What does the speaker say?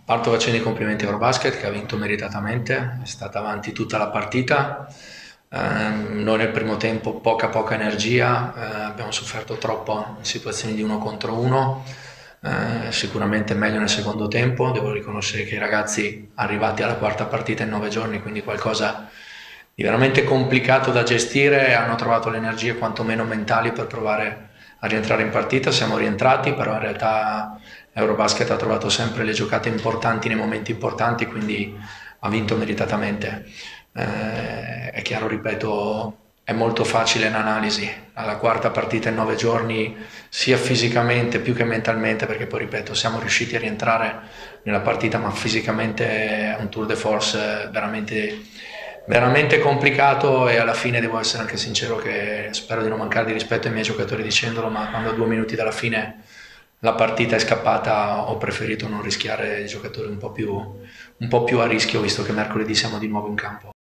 Parto facendo i complimenti a Eurobasket che ha vinto meritatamente, è stata avanti tutta la partita. Noi nel primo tempo poca energia, abbiamo sofferto troppo in situazioni di uno contro uno, sicuramente meglio nel secondo tempo. Devo riconoscere che i ragazzi arrivati alla quarta partita in 9 giorni, quindi qualcosa di veramente complicato da gestire, hanno trovato le energie quantomeno mentali per provare a rientrare in partita. Siamo rientrati, però in realtà Eurobasket ha trovato sempre le giocate importanti nei momenti importanti, quindi ha vinto meritatamente. È chiaro, ripeto, è molto facile in analisi, alla quarta partita in 9 giorni, sia fisicamente più che mentalmente, perché poi ripeto, siamo riusciti a rientrare nella partita, ma fisicamente è un tour de force veramente complicato, e alla fine devo essere anche sincero che spero di non mancare di rispetto ai miei giocatori dicendolo, ma quando a 2 minuti dalla fine la partita è scappata ho preferito non rischiare i giocatori un po' più a rischio, visto che mercoledì siamo di nuovo in campo.